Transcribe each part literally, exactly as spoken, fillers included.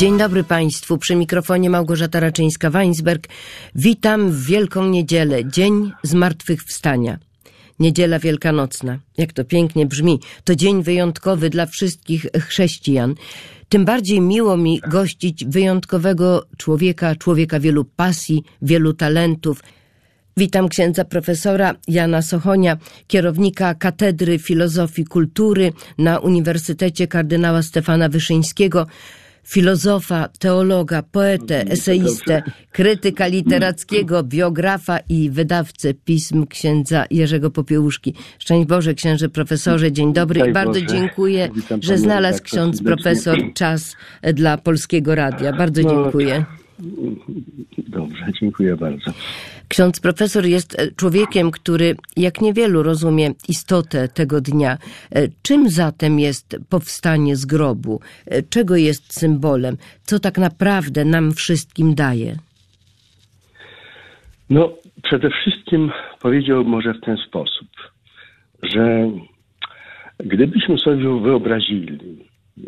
Dzień dobry Państwu, przy mikrofonie Małgorzata Raczyńska-Weinsberg. Witam w Wielką Niedzielę, Dzień Zmartwychwstania. Niedziela Wielkanocna, jak to pięknie brzmi, to dzień wyjątkowy dla wszystkich chrześcijan. Tym bardziej miło mi gościć wyjątkowego człowieka, człowieka wielu pasji, wielu talentów. Witam księdza profesora Jana Sochonia, kierownika Katedry Filozofii Kultury na Uniwersytecie Kardynała Stefana Wyszyńskiego, filozofa, teologa, poetę, eseistę, krytyka literackiego, biografa i wydawcę pism księdza Jerzego Popiełuszki. Szczęść Boże, księże profesorze, dzień dobry i bardzo dziękuję, że znalazł ksiądz profesor czas dla Polskiego Radia. Bardzo dziękuję. Dobrze, dziękuję bardzo. Ksiądz profesor jest człowiekiem, który jak niewielu rozumie istotę tego dnia. Czym zatem jest powstanie z grobu? Czego jest symbolem? Co tak naprawdę nam wszystkim daje? No, przede wszystkim powiedział może w ten sposób, że gdybyśmy sobie wyobrazili yy,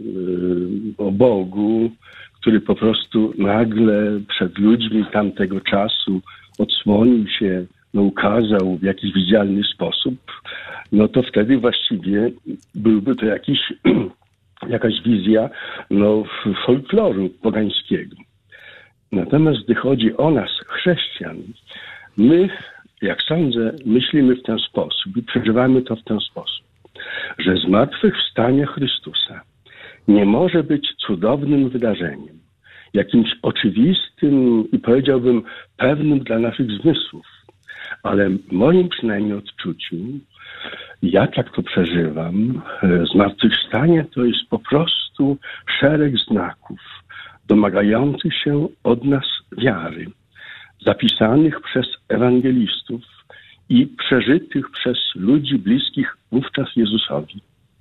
o Bogu, który po prostu nagle przed ludźmi tamtego czasu odsłonił się, no, ukazał w jakiś widzialny sposób, no to wtedy właściwie byłby to jakiś, jakaś wizja no, folkloru pogańskiego. Natomiast gdy chodzi o nas, chrześcijan, my, jak sądzę, myślimy w ten sposób i przeżywamy to w ten sposób, że zmartwychwstanie Chrystusa nie może być cudownym wydarzeniem, jakimś oczywistym i powiedziałbym pewnym dla naszych zmysłów, ale w moim przynajmniej odczuciu, ja tak to przeżywam, zmartwychwstanie to jest po prostu szereg znaków domagających się od nas wiary, zapisanych przez ewangelistów i przeżytych przez ludzi bliskich wówczas Jezusowi.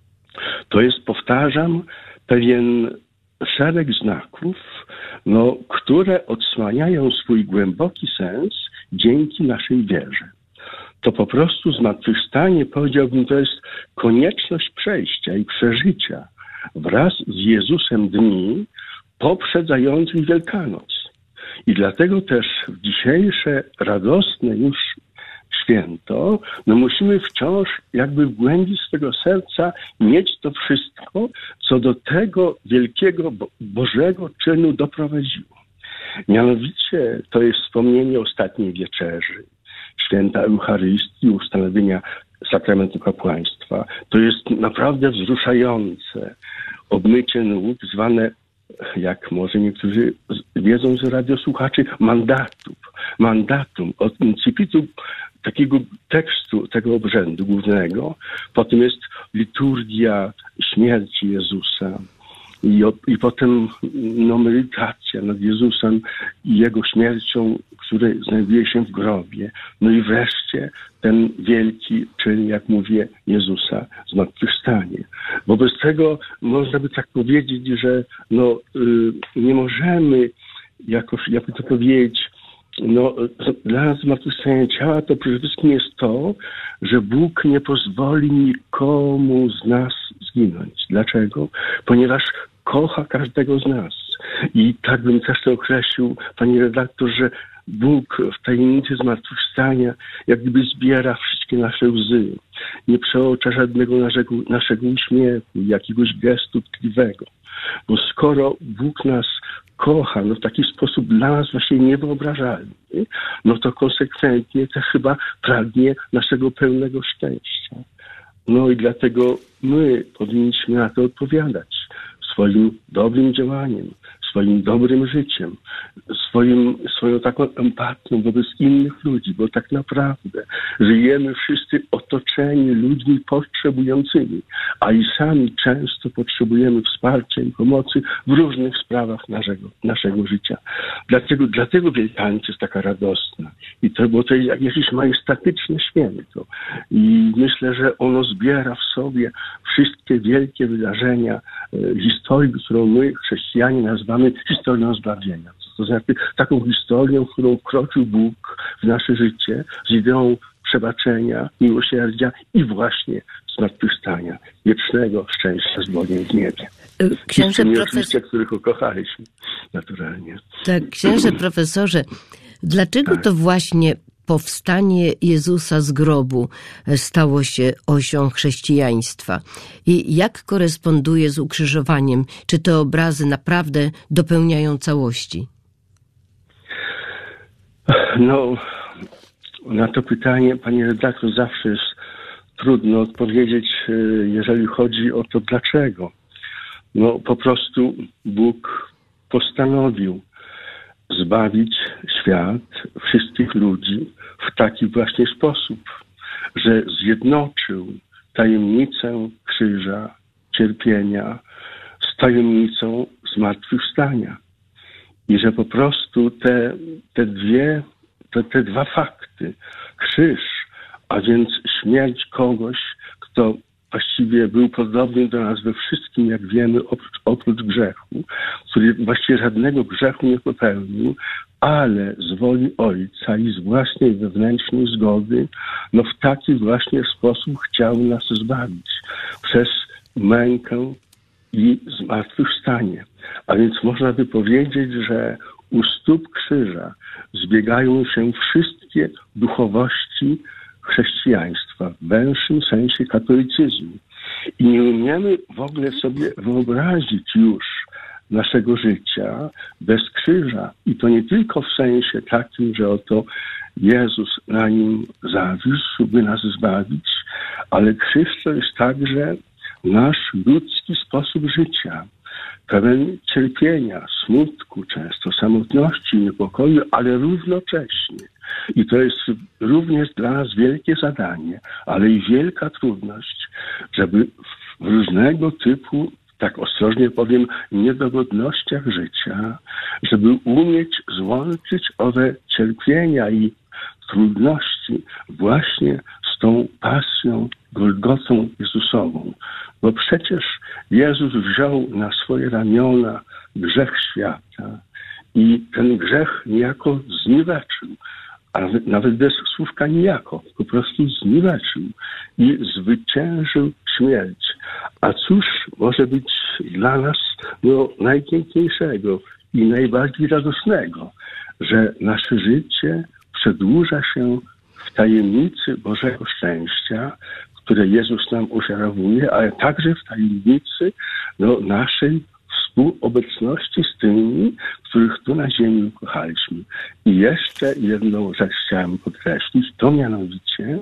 To jest, powtarzam, pewien szereg znaków, no, które odsłaniają swój głęboki sens dzięki naszej wierze. To po prostu zmartwychwstanie, powiedziałbym, to jest konieczność przejścia i przeżycia wraz z Jezusem dni poprzedzających Wielkanoc. I dlatego też w dzisiejsze radosne już święto, no musimy wciąż jakby w głębi swego serca mieć to wszystko, co do tego wielkiego Bo- Bożego czynu doprowadziło. Mianowicie to jest wspomnienie ostatniej wieczerzy, święta Eucharystii, ustanowienia sakramentu kapłaństwa. To jest naprawdę wzruszające obmycie nóg, zwane, jak może niektórzy wiedzą z radiosłuchaczy, mandatów. Mandatum od incipitu takiego tekstu, tego obrzędu głównego. Potem jest liturgia śmierci Jezusa i, i potem no, medytacja nad Jezusem i Jego śmiercią, który znajduje się w grobie. No i wreszcie ten wielki czyn, jak mówię, Jezusa, zmartwychwstanie. Wobec tego można by tak powiedzieć, że no, y, nie możemy jakoś, jakby to powiedzieć, no, dla nas zmartwychwstanie ciała to przede wszystkim jest to, że Bóg nie pozwoli nikomu z nas zginąć. Dlaczego? Ponieważ kocha każdego z nas. I tak bym też to określił, pani redaktor, że Bóg w tajemnicy zmartwychwstania jak gdyby zbiera wszystkie nasze łzy. Nie przeocza żadnego naszego, naszego uśmiechu, jakiegoś gestu tkliwego. Bo skoro Bóg nas kocha, no w taki sposób dla nas właśnie niewyobrażalny, no to konsekwentnie też chyba pragnie naszego pełnego szczęścia. No i dlatego my powinniśmy na to odpowiadać swoim dobrym działaniem, swoim dobrym życiem, swoim, swoją taką empatią wobec innych ludzi, bo tak naprawdę żyjemy wszyscy otoczeni ludźmi potrzebującymi, a i sami często potrzebujemy wsparcia i pomocy w różnych sprawach naszego, naszego życia. Dlatego, dlatego Wielkanoc jest taka radosna. I to, bo to jest jakieś majestatyczne święto. I myślę, że ono zbiera w sobie wszystkie wielkie wydarzenia e, historii, którą my, chrześcijanie, nazywamy historią zbawienia. To znaczy taką historią, w którą wkroczył Bóg w nasze życie z ideą przebaczenia, miłosierdzia i właśnie zmartwychwstania, wiecznego szczęścia z Bogiem w niebie. Księże tymi profesor... oczywiście, których ukochaliśmy, naturalnie. Tak, księże profesorze, dlaczego tak. to właśnie powstanie Jezusa z grobu stało się osią chrześcijaństwa? I jak koresponduje z ukrzyżowaniem? Czy te obrazy naprawdę dopełniają całości? No, na to pytanie, panie redaktor, zawsze jest trudno odpowiedzieć, jeżeli chodzi o to dlaczego. No, po prostu Bóg postanowił zbawić świat, wszystkich ludzi w taki właśnie sposób, że zjednoczył tajemnicę krzyża, cierpienia z tajemnicą zmartwychwstania. I że po prostu te, te dwie, te, te dwa fakty, krzyż, a więc śmierć kogoś, kto właściwie był podobny do nas we wszystkim, jak wiemy, oprócz, oprócz grzechu, który właściwie żadnego grzechu nie popełnił, ale z woli Ojca i z własnej wewnętrznej zgody, no w taki właśnie sposób chciał nas zbawić przez mękę i zmartwychwstanie. A więc można by powiedzieć, że u stóp krzyża zbiegają się wszystkie duchowości chrześcijaństwa, w węższym sensie katolicyzmu. I nie umiemy w ogóle sobie wyobrazić już naszego życia bez krzyża. I to nie tylko w sensie takim, że oto Jezus na nim zawisł, by nas zbawić, ale krzyż to jest także nasz ludzki sposób życia, pełen cierpienia, smutku, często samotności, niepokoju, ale równocześnie. I to jest również dla nas wielkie zadanie, ale i wielka trudność, żeby w różnego typu, tak ostrożnie powiem, niedogodnościach życia, żeby umieć złączyć owe cierpienia i trudności właśnie z tą pasją, Golgotą Jezusową. Bo przecież Jezus wziął na swoje ramiona grzech świata i ten grzech niejako zniweczył, a nawet bez słówka niejako, po prostu zniweczył i zwyciężył śmierć. A cóż może być dla nas no, najpiękniejszego i najbardziej radosnego, że nasze życie przedłuża się w tajemnicy Bożego szczęścia, które Jezus nam ofiarowuje, ale także w tajemnicy no, naszej współobecności z tymi, których tu na ziemi kochaliśmy. I jeszcze jedną rzecz chciałem podkreślić, to mianowicie,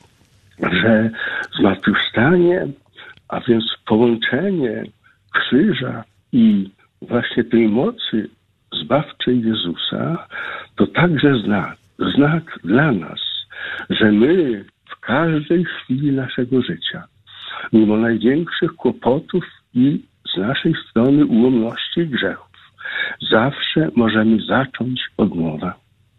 że zmartwychwstanie, a więc połączenie krzyża i właśnie tej mocy zbawczej Jezusa, to także znak, znak dla nas, że my w każdej chwili naszego życia, mimo największych kłopotów i z naszej strony ułomności i grzechów, zawsze możemy zacząć od nowa.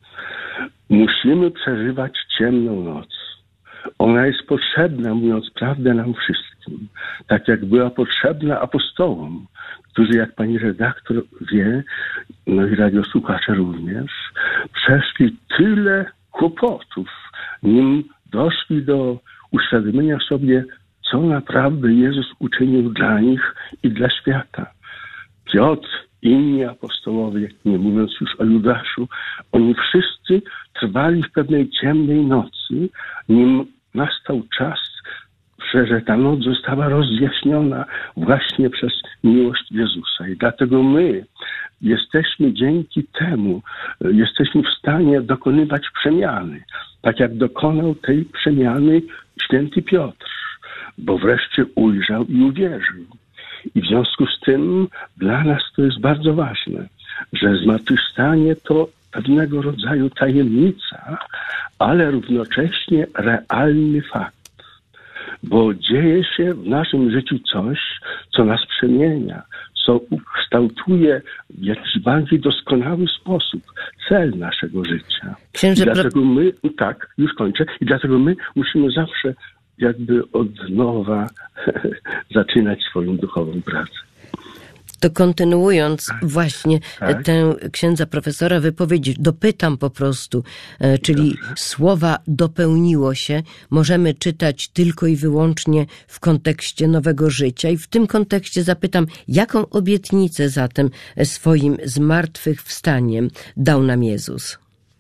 Musimy przeżywać ciemną noc. Ona jest potrzebna, mówiąc prawdę, nam wszystkim. Tak jak była potrzebna apostołom, którzy, jak pani redaktor wie, no i radiosłuchacze również, przeszli tyle kłopotów, nim doszli do uświadomienia sobie, co naprawdę Jezus uczynił dla nich i dla świata. Piotr, inni apostołowie, nie mówiąc już o Judaszu, oni wszyscy trwali w pewnej ciemnej nocy, nim nastał czas, że ta noc została rozjaśniona właśnie przez miłość Jezusa. I dlatego my jesteśmy dzięki temu, jesteśmy w stanie dokonywać przemiany, tak jak dokonał tej przemiany święty Piotr, bo wreszcie ujrzał i uwierzył. I w związku z tym dla nas to jest bardzo ważne, że zmartwychwstanie to pewnego rodzaju tajemnica, ale równocześnie realny fakt. Bo dzieje się w naszym życiu coś, co nas przemienia, co kształtuje w jakiś bardziej doskonały sposób cel naszego życia. Księże, I dlatego my, tak, już kończę, i dlatego my musimy zawsze jakby od nowa zaczynać swoją duchową pracę. To kontynuując tak, właśnie tak. tę księdza profesora wypowiedź, dopytam po prostu, czyli Dobrze. słowa dopełniło się, możemy czytać tylko i wyłącznie w kontekście nowego życia i w tym kontekście zapytam, jaką obietnicę zatem swoim zmartwychwstaniem dał nam Jezus?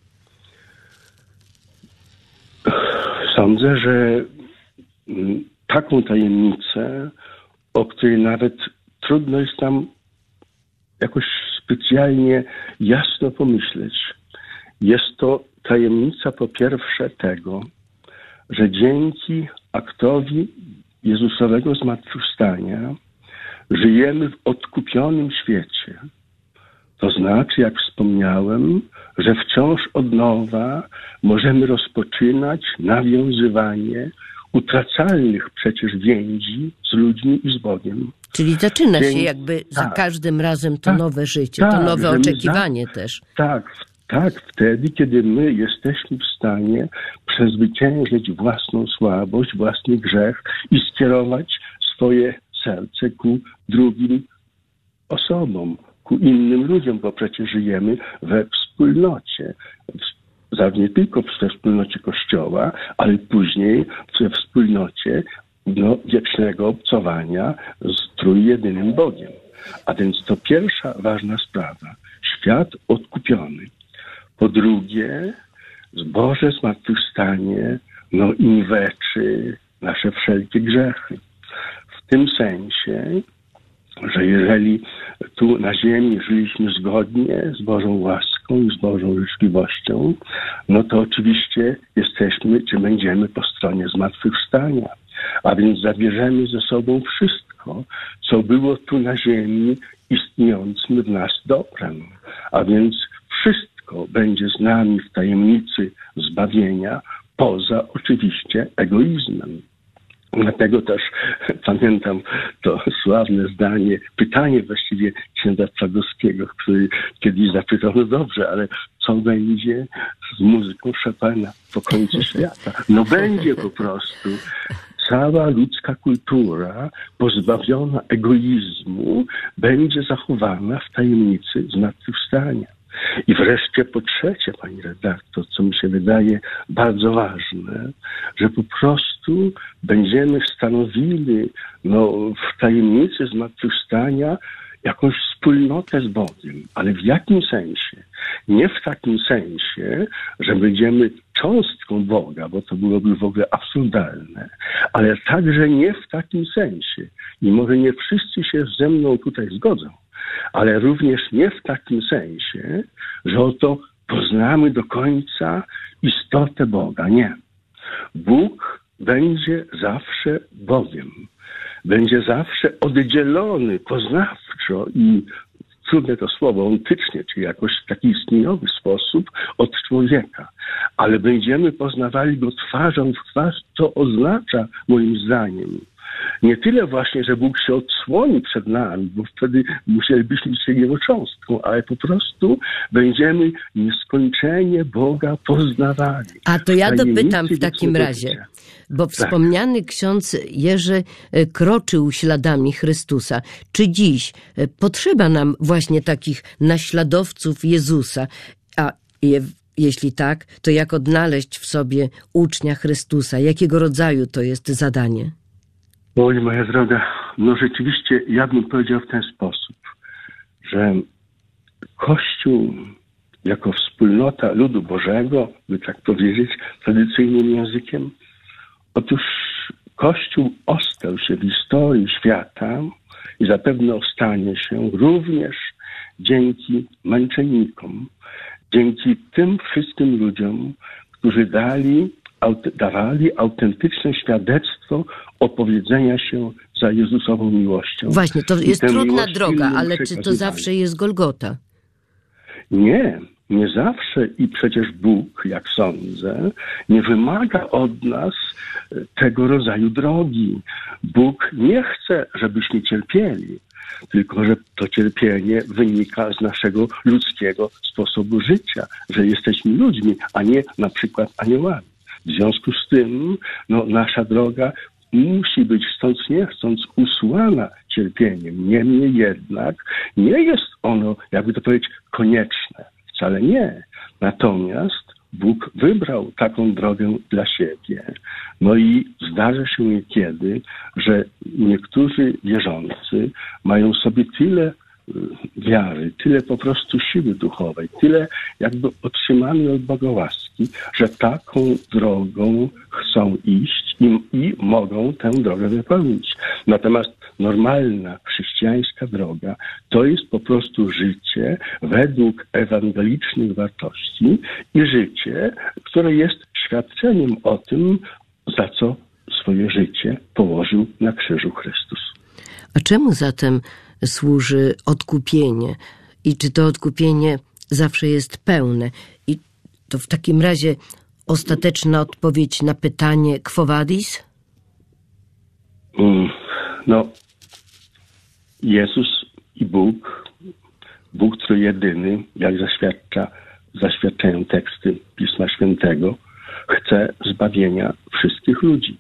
Sądzę, że taką tajemnicę, o której nawet trudno jest nam jakoś specjalnie jasno pomyśleć. Jest to tajemnica po pierwsze tego, że dzięki aktowi Jezusowego zmartwychwstania żyjemy w odkupionym świecie. To znaczy, jak wspomniałem, że wciąż od nowa możemy rozpoczynać nawiązywanie utracalnych przecież więzi z ludźmi i z Bogiem. Czyli zaczyna Dzięki, się jakby tak, za każdym razem to tak, nowe życie, tak, to nowe że my oczekiwanie za, też. Tak, tak, wtedy, kiedy my jesteśmy w stanie przezwyciężyć własną słabość, własny grzech i skierować swoje serce ku drugim osobom, ku innym ludziom, bo przecież żyjemy we wspólnocie. Nie tylko we wspólnocie Kościoła, ale później we wspólnocie no, wiecznego obcowania z trójjedynym Bogiem. A więc to pierwsza ważna sprawa. Świat odkupiony. Po drugie, Boże zmartwychwstanie no, inweczy nasze wszelkie grzechy. W tym sensie, że jeżeli tu na ziemi żyliśmy zgodnie z Bożą łaską i z Bożą życzliwością, no to oczywiście jesteśmy, czy będziemy po stronie zmartwychwstania. A więc zabierzemy ze sobą wszystko, co było tu na ziemi istniejącym w nas dobrem. A więc wszystko będzie z nami w tajemnicy zbawienia, poza oczywiście egoizmem. Dlatego też pamiętam to sławne zdanie, pytanie właściwie księdza Czagowskiego, który kiedyś zapytał, no dobrze, ale co będzie z muzyką Chopina po końcu świata? No będzie po prostu. Cała ludzka kultura pozbawiona egoizmu będzie zachowana w tajemnicy zmartwychwstania. I wreszcie po trzecie, pani redaktor, co mi się wydaje bardzo ważne, że po prostu będziemy stanowili no, w tajemnicy zmartwychwstania jakąś wspólnotę z Bogiem. Ale w jakim sensie? Nie w takim sensie, że będziemy cząstką Boga, bo to byłoby w ogóle absurdalne, ale także nie w takim sensie. I może nie wszyscy się ze mną tutaj zgodzą, ale również nie w takim sensie, że oto poznamy do końca istotę Boga. Nie. Bóg będzie zawsze Bogiem. Będzie zawsze oddzielony poznawczo i trudne to słowo, ontycznie, czyli jakoś w taki istnieniowy sposób od człowieka. Ale będziemy poznawali go twarzą w twarz, co oznacza moim zdaniem nie tyle właśnie, że Bóg się odsłoni przed nami, bo wtedy musielibyśmy być jego cząstką, ale po prostu będziemy nieskończenie Boga poznawali. A to ja dopytam w takim razie, bo wspomniany tak. ksiądz Jerzy kroczył śladami Chrystusa. Czy dziś potrzeba nam właśnie takich naśladowców Jezusa? A je, jeśli tak, to jak odnaleźć w sobie ucznia Chrystusa? Jakiego rodzaju to jest zadanie? Oj, moja droga, no rzeczywiście ja bym powiedział w ten sposób, że Kościół jako wspólnota ludu Bożego, by tak powiedzieć tradycyjnym językiem, otóż Kościół ostał się w historii świata i zapewne ostanie się również dzięki męczennikom, dzięki tym wszystkim ludziom, którzy dali dawali autentyczne świadectwo opowiedzenia się za Jezusową miłością. Właśnie, to jest trudna droga, ale czy to zawsze jest Golgota? Nie, nie zawsze i przecież Bóg, jak sądzę, nie wymaga od nas tego rodzaju drogi. Bóg nie chce, żebyśmy cierpieli, tylko że to cierpienie wynika z naszego ludzkiego sposobu życia, że jesteśmy ludźmi, a nie na przykład aniołami. W związku z tym no, nasza droga musi być chcąc nie chcąc usłana cierpieniem. Niemniej jednak nie jest ono, jakby to powiedzieć, konieczne. Wcale nie. Natomiast Bóg wybrał taką drogę dla siebie. No i zdarza się niekiedy, że niektórzy wierzący mają sobie tyle wiary, tyle po prostu siły duchowej, tyle jakby otrzymanej od Boga łaski, że taką drogą chcą iść i, i mogą tę drogę wypełnić. Natomiast normalna chrześcijańska droga to jest po prostu życie według ewangelicznych wartości i życie, które jest świadczeniem o tym, za co swoje życie położył na krzyżu Chrystus. A czemu zatem służy odkupienie? I czy to odkupienie zawsze jest pełne? I to w takim razie ostateczna odpowiedź na pytanie Quo Vadis? Mm, no, Jezus i Bóg, Bóg trójjedyny, jak zaświadcza, zaświadczają teksty Pisma Świętego, chce zbawienia wszystkich ludzi.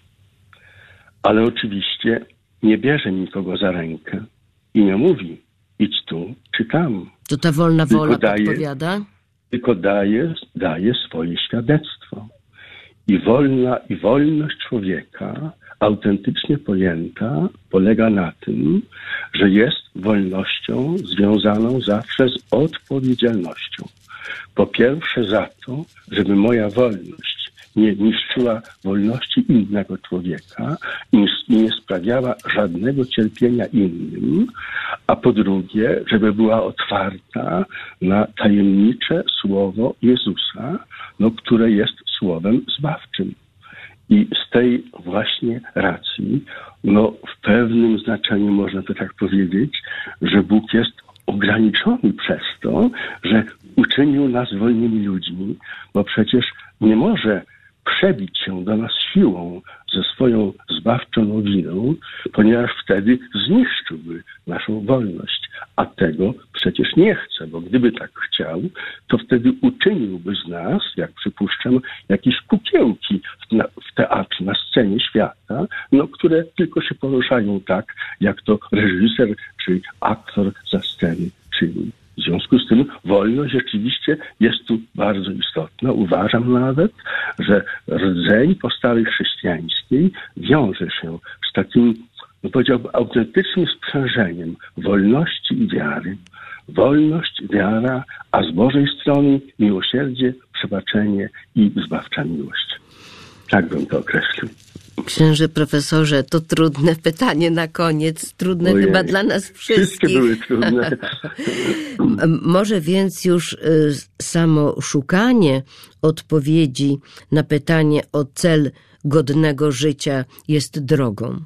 Ale oczywiście nie bierze nikogo za rękę i nie mówi idź tu czy tam. To ta wolna wola daje, podpowiada? Tylko daje, daje swoje świadectwo. I wolna, i wolność człowieka, autentycznie pojęta, polega na tym, że jest wolnością związaną zawsze z odpowiedzialnością. Po pierwsze za to, żeby moja wolność nie niszczyła wolności innego człowieka i nie sprawiała żadnego cierpienia innym, a po drugie, żeby była otwarta na tajemnicze słowo Jezusa, no, które jest słowem zbawczym. I z tej właśnie racji, no w pewnym znaczeniu można to tak powiedzieć, że Bóg jest ograniczony przez to, że uczynił nas wolnymi ludźmi, bo przecież nie może przebić się do nas siłą ze swoją zbawczą nowiną, ponieważ wtedy zniszczyłby naszą wolność. A tego przecież nie chce, bo gdyby tak chciał, to wtedy uczyniłby z nas, jak przypuszczam, jakieś kukiełki w, na, w teatrze, na scenie świata, no, które tylko się poruszają tak, jak to reżyser czy aktor za sceny czyni. W związku z tym wolność rzeczywiście jest tu bardzo istotna. Uważam nawet, że rdzeń postawy chrześcijańskiej wiąże się z takim, no powiedziałbym, autentycznym sprzężeniem wolności i wiary. Wolność, wiara, a z Bożej strony miłosierdzie, przebaczenie i zbawcza miłość. Tak bym to określił. Księże profesorze, to trudne pytanie na koniec, trudne Ojej. chyba dla nas wszystkich. Wszystkie były trudne. Może więc już samo szukanie odpowiedzi na pytanie o cel godnego życia jest drogą.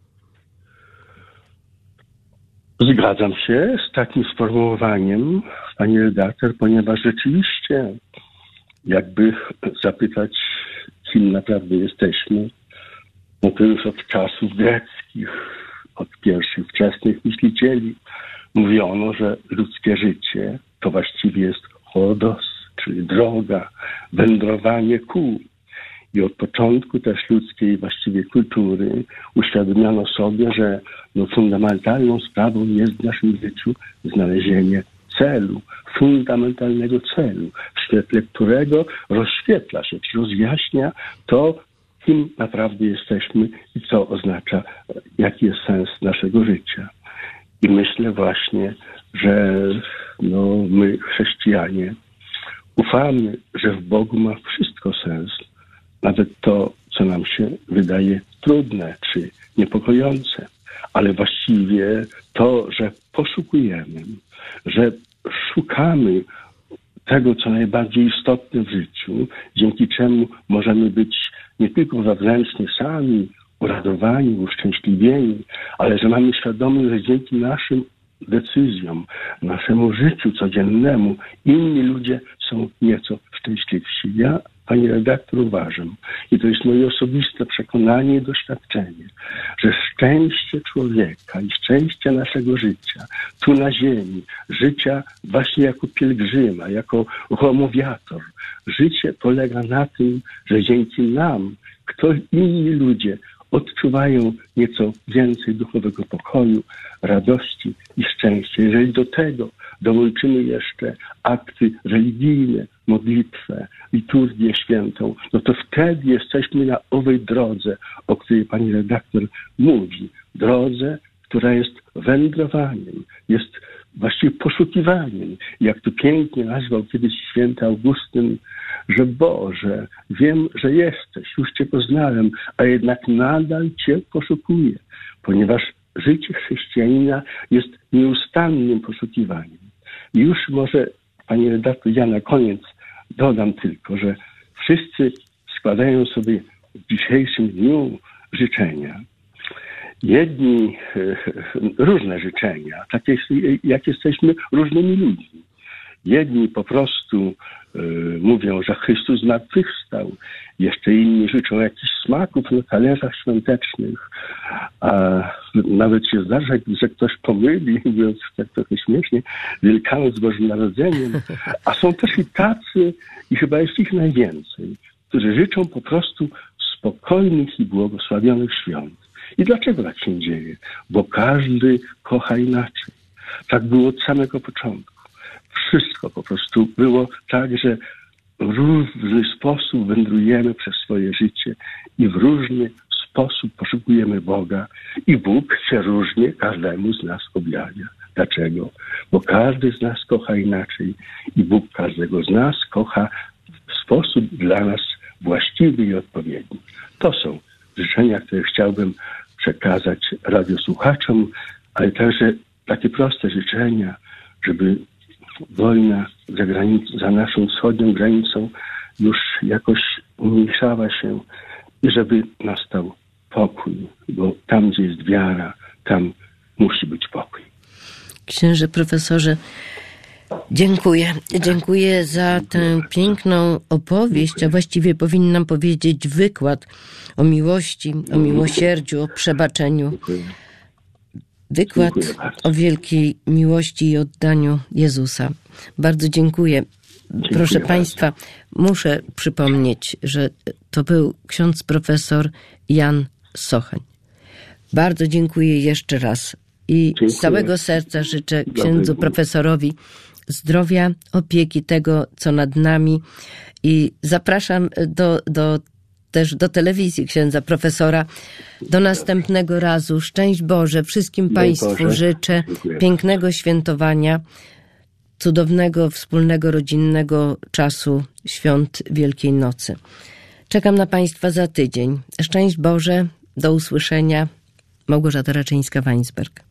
Zgadzam się z takim sformułowaniem, pani redaktor, ponieważ rzeczywiście, jakby zapytać, kim naprawdę jesteśmy, no to już od czasów greckich, od pierwszych wczesnych myślicieli mówiono, że ludzkie życie to właściwie jest hodos, czyli droga, wędrowanie ku. I od początku też ludzkiej właściwie kultury uświadomiono sobie, że no, fundamentalną sprawą jest w naszym życiu znalezienie celu, fundamentalnego celu, w świetle którego rozświetla się, czy rozjaśnia to, kim naprawdę jesteśmy i co oznacza, jaki jest sens naszego życia. I myślę właśnie, że no, my, chrześcijanie, ufamy, że w Bogu ma wszystko sens. Nawet to, co nam się wydaje trudne czy niepokojące. Ale właściwie to, że poszukujemy, że szukamy tego, co najbardziej istotne w życiu, dzięki czemu możemy być nie tylko wewnętrznie sami uradowani, uszczęśliwieni, ale że mamy świadomość, że dzięki naszym decyzjom, naszemu życiu codziennemu inni ludzie są nieco szczęśliwsi. Ja, pani redaktor, uważam, i to jest moje osobiste przekonanie i doświadczenie, że szczęście człowieka i szczęście naszego życia tu na ziemi, życia właśnie jako pielgrzyma, jako homowiator, życie polega na tym, że dzięki nam ktoś, inni ludzie od odczuwają nieco więcej duchowego pokoju, radości i szczęścia. Jeżeli do tego dołączymy jeszcze akty religijne, modlitwę, liturgię świętą, no to wtedy jesteśmy na owej drodze, o której pani redaktor mówi. Drodze, która jest wędrowaniem, jest właściwie poszukiwaniem. Jak to pięknie nazwał kiedyś święty Augustyn, że Boże, wiem, że jesteś, już Cię poznałem, a jednak nadal Cię poszukuję, ponieważ życie chrześcijanina jest nieustannym poszukiwaniem. I już może, pani redaktor, ja na koniec dodam tylko, że wszyscy składają sobie w dzisiejszym dniu życzenia. Jedni e, różne życzenia, tak jak, jak jesteśmy różnymi ludźmi. Jedni po prostu e, mówią, że Chrystus zmartwychwstał. Jeszcze inni życzą jakichś smaków na talerzach świątecznych. A nawet się zdarza, że ktoś pomyli, mówiąc tak trochę śmiesznie, Wielkanoc z Bożym Narodzeniem. A są też i tacy, i chyba jest ich najwięcej, którzy życzą po prostu spokojnych i błogosławionych świąt. I dlaczego tak się dzieje? Bo każdy kocha inaczej. Tak było od samego początku. Wszystko po prostu było tak, że w różny sposób wędrujemy przez swoje życie i w różny sposób poszukujemy Boga i Bóg się różnie każdemu z nas objawia. Dlaczego? Bo każdy z nas kocha inaczej i Bóg każdego z nas kocha w sposób dla nas właściwy i odpowiedni. To są życzenia, które chciałbym przekazać radiosłuchaczom, ale także takie proste życzenia, żeby wojna za, granic- za naszą wschodnią granicą już jakoś umniejszała się i żeby nastał pokój, bo tam, gdzie jest wiara, tam musi być pokój. Księże profesorze, dziękuję. Dziękuję za tę piękną opowieść, a właściwie powinnam powiedzieć wykład o miłości, o miłosierdziu, o przebaczeniu. Dziękuję. Wykład o wielkiej miłości i oddaniu Jezusa. Bardzo dziękuję. Dziękuję Proszę bardzo. Państwa, muszę przypomnieć, że to był ksiądz profesor Jan Sochań. Bardzo dziękuję jeszcze raz i Dziękuję. z całego serca życzę księdzu Dobry profesorowi zdrowia, opieki, tego, co nad nami i zapraszam do, do też do telewizji księdza profesora. Do następnego razu. Szczęść Boże. Wszystkim Daj Państwu Boże. życzę Dziękuję. pięknego świętowania, cudownego, wspólnego, rodzinnego czasu świąt Wielkiej Nocy. Czekam na Państwa za tydzień. Szczęść Boże. Do usłyszenia. Małgorzata Raczyńska-Weinsberg.